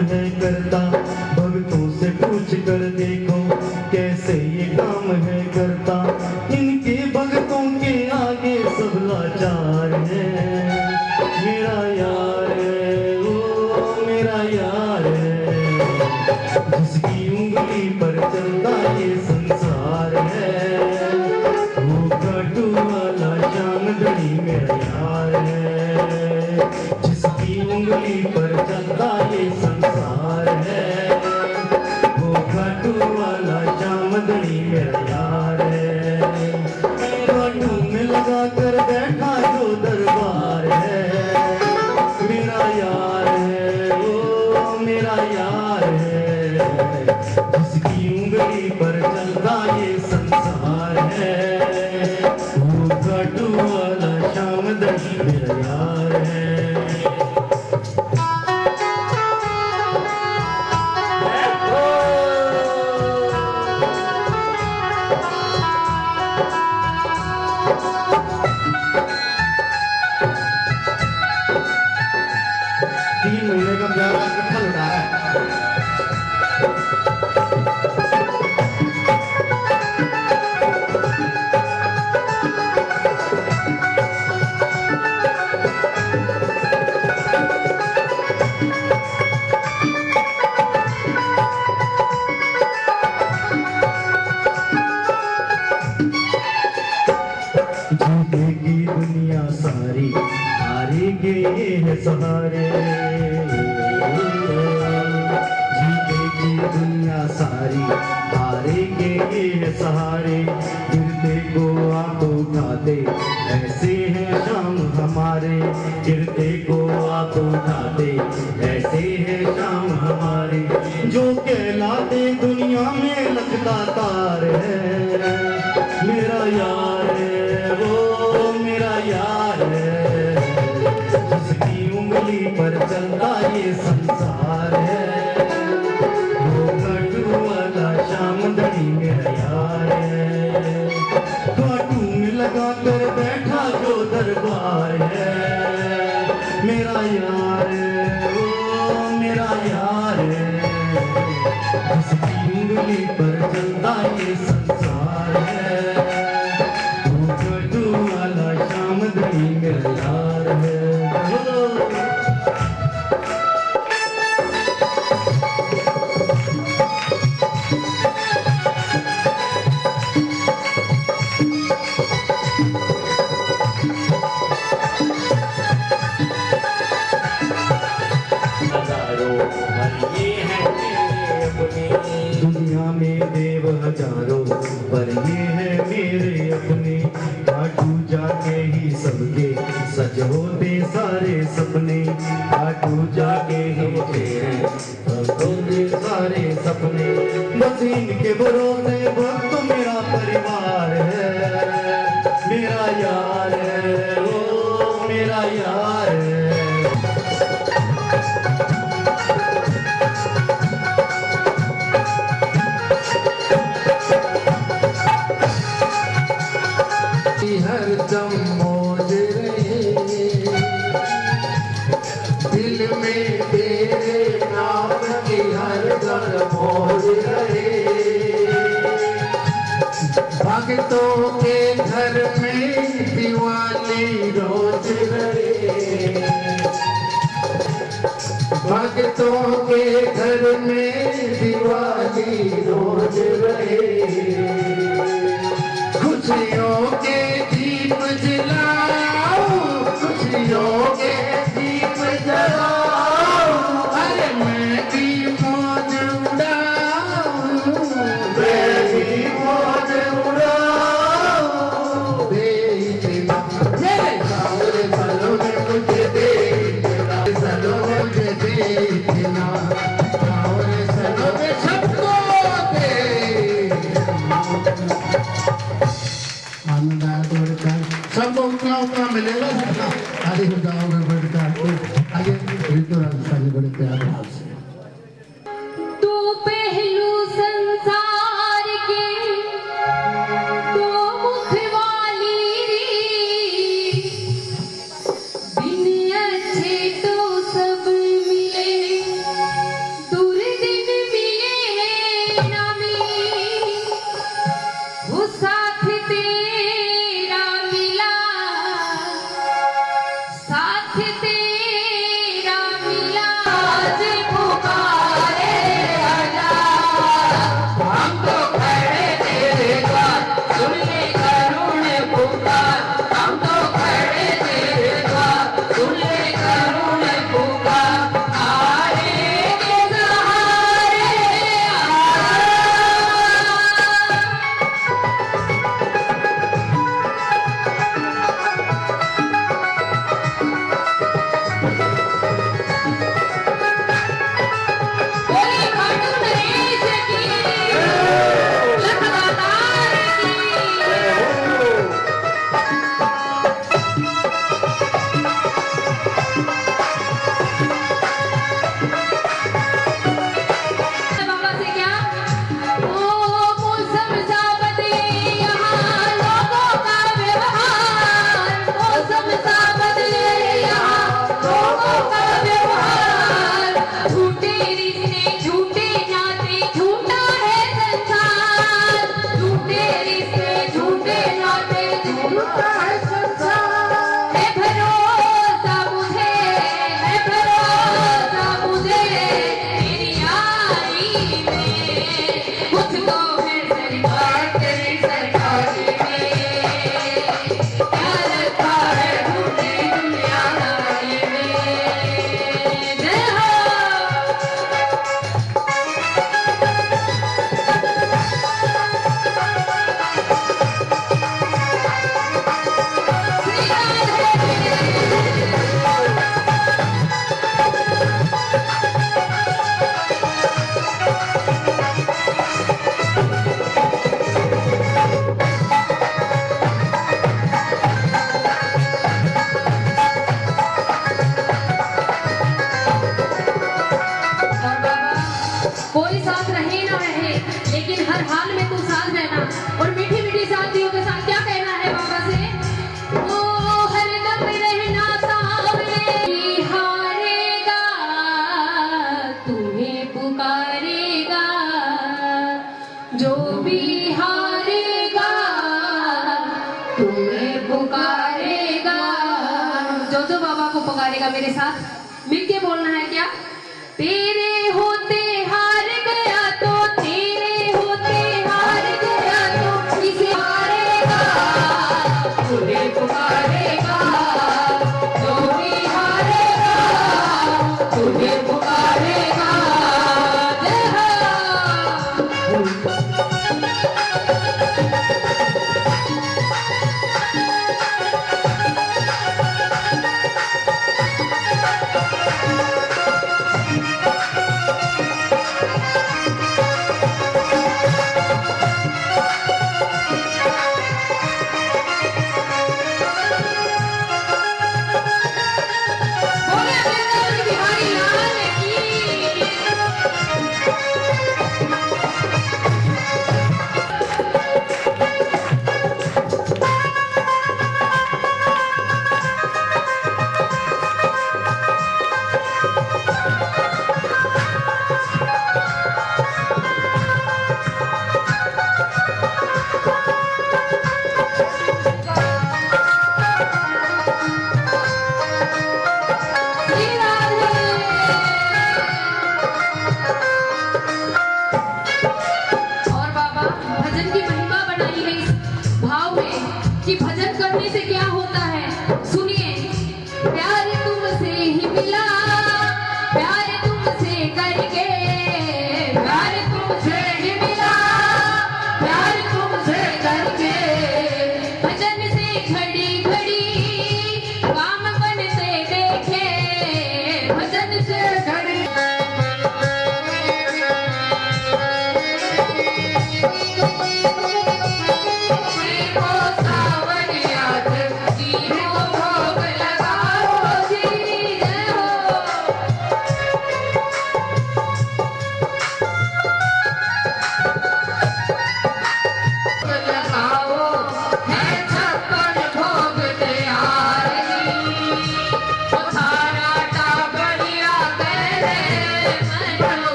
है करता, भक्तों से पूछ कर देखो कैसे ये काम है करता। इनके भक्तों के आगे सब लाचार है। मेरा यार है, ओ मेरा यार है, जिसकी उंगली पर चलता ये संसार है। वो खाटू वाला श्याम धनी मेरा यार है, जिसकी उंगली पर चलता ये संसार है। वो खाटू वाला श्याम धनी मेरा यार है। खाटू में लगा कर बैठा जो दरबार है, मेरा यार है, ओ मेरा यार है, जिसकी उंगली पर चलता ये संसार है। वो खाटू वाला श्याम धनी मेरा यार है। जीतेगी दुनिया सारी, हारेंगे ये है सहारे। जीतेगी दुनिया सारी, हारेंगे ये है सहारे। गिरते को आप उठाते, ऐसे हैं शाम हमारे। गिरते को आप उठाते, ऐसे हैं शाम हमारे। जो कहलाते दुनिया में लगता तार है, मेरा यार है, वो मेरा यार है, जिसकी उंगली पर चलता ये संसार है। वो खाटू वाला श्याम धनी मेरा यार है। खाटू में लगा कर बैठा जो दरबार है, मेरा यार है, वो मेरा यार है, जिसकी उंगली पर चलता ये संसार है। वो खाटू वाला श्याम धनी मेरा यार है। दुनिया में देव हजारों, पर ये है मेरे अपने। खाटू जाके ही सबके सच होते सारे सपने। खाटू जाके ही होते सारे सपने। बस इनके भरोसे भक्त मेरा परिवार है, मेरा यार है, ओ मेरा यार है। हरदम मौज रहे, दिल में तेरे नाम की हरदम मौज रहे। भक्तों के घर में दिवाली रोज रहे। भक्तों के घर में दिवाली रोज रहे। खुशियों के दीप जलाओ, खुशियों के दीप जलाओ। अरे मैं भी मौज उड़ाऊं, मैं भी मौज उड़ाऊं। मेरे सावरे सालों में मुझे देखना, सालों में मुझे देखना, सावरे सालों में सबको सबको उतना उतना मिलेगा। आगे हो जाओगे बढ़कर आगे बड़े प्यार भाव से। तू पहलू संसार के दो मुख वाली री, बिन अच्छे तो सब मिले कोई साथ रहे ना रहे, लेकिन हर हाल में तू साथ रहना। और मीठी मीठी साथियों के साथ क्या कहना है बाबा से? ओ हरदम रहना सामने, हारेगा तुम्हें पुकारेगा, जो भी हारेगा तुम्हें पुकारेगा। जो बाबा को पुकारेगा, मेरे साथ मिलके बोलना है क्या? तेरे होते हार गया तो, तेरे होते हार गया तो, इसे हारेगा तुझे पुकारेगा, जो भी हारेगा तुझे पुकारेगा। जय हो।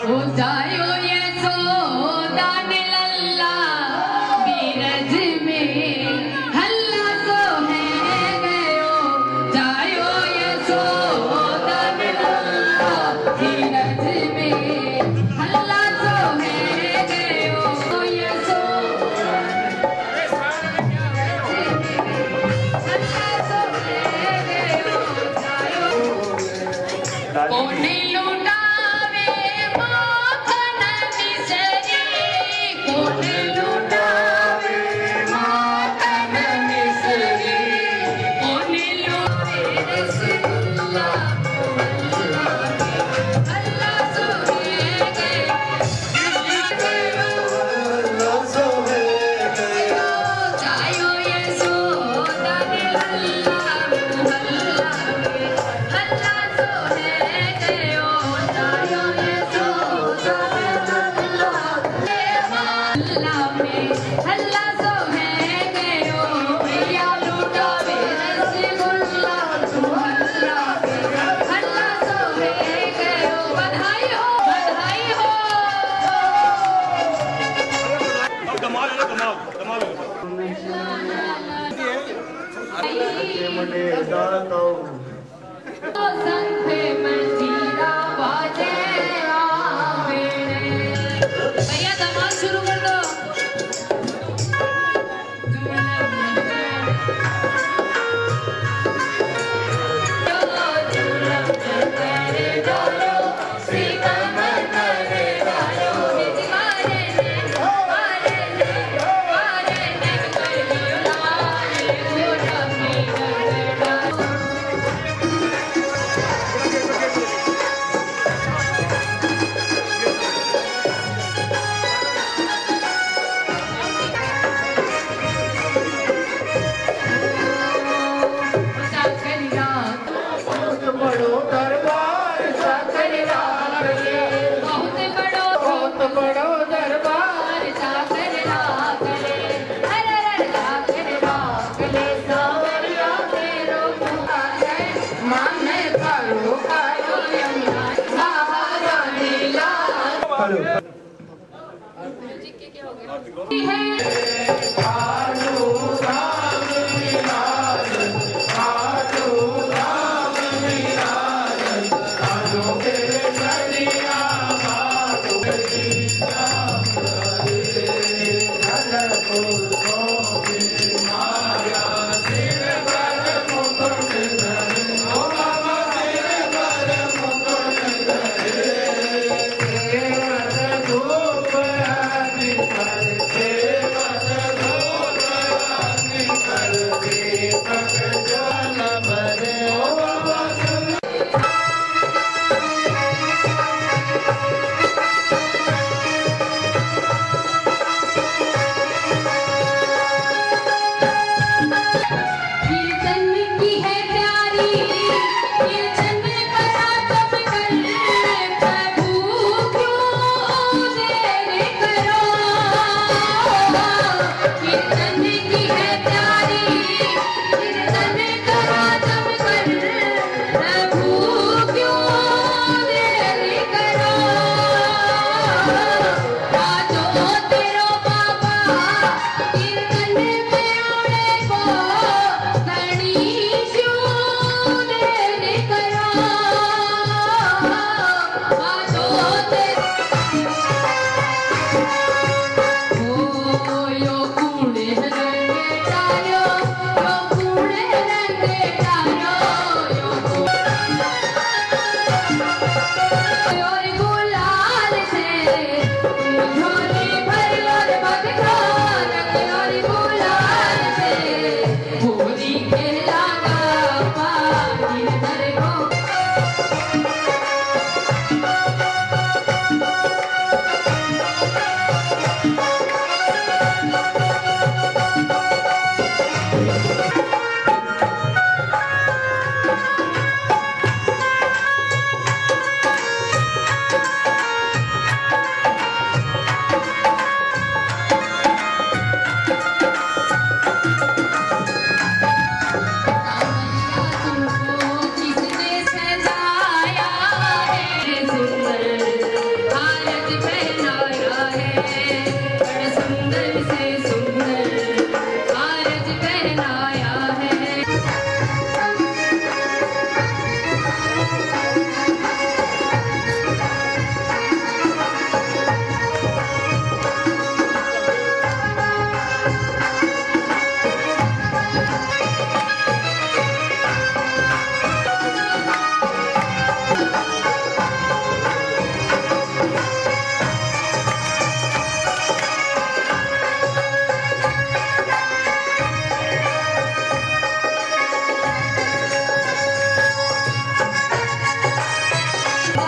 भैया धमाल शुरू कर दो।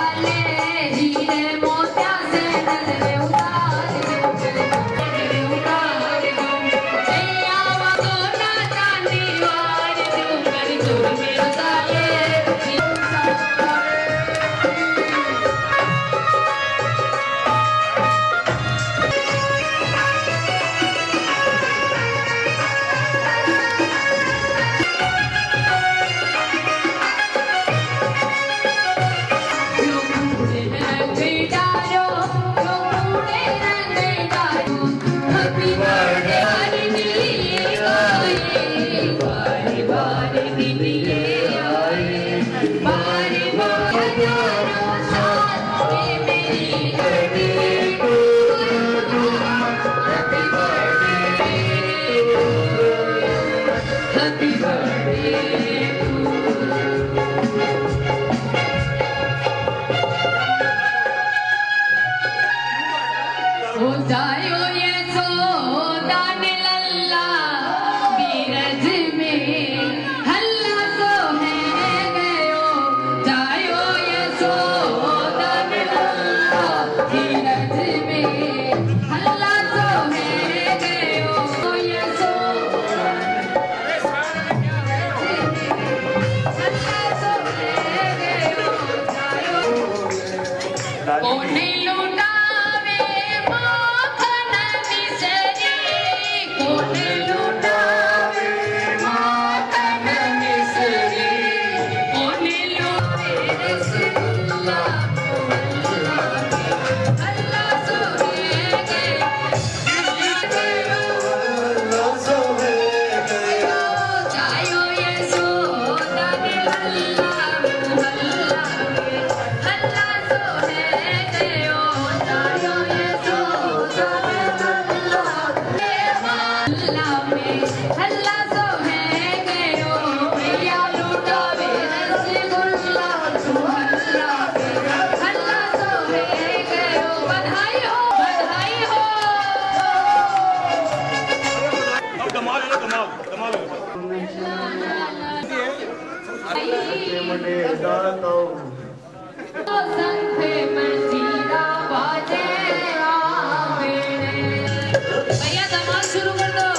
वाले हीरे मोतिया से नजरे उतार दूं, नजरे उतार दूं। जैया वगोना चांदी वार दूं, कर चूर में उतारे भैया धमाल शुरू कर दो।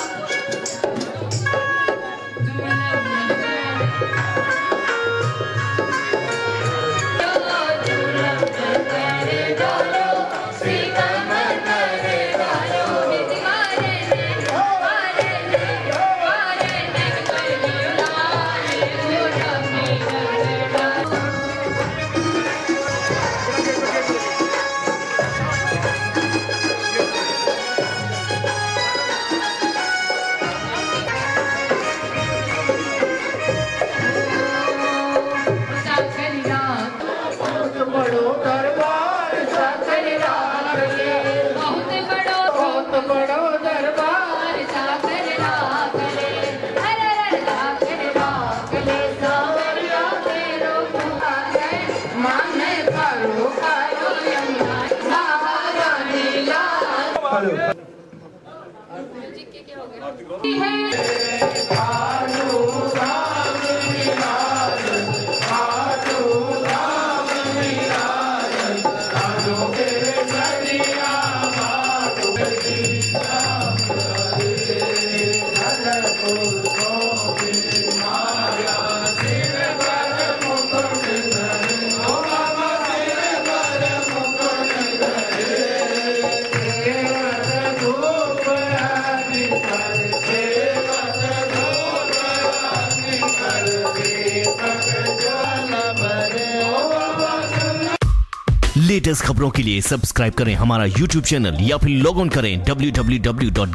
लेटेस्ट खबरों के लिए सब्सक्राइब करें हमारा YouTube चैनल या फिर लॉग ऑन करें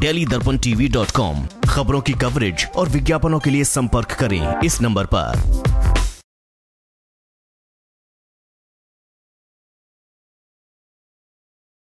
www.delhidarpantv.com। खबरों की कवरेज और विज्ञापनों के लिए संपर्क करें इस नंबर पर।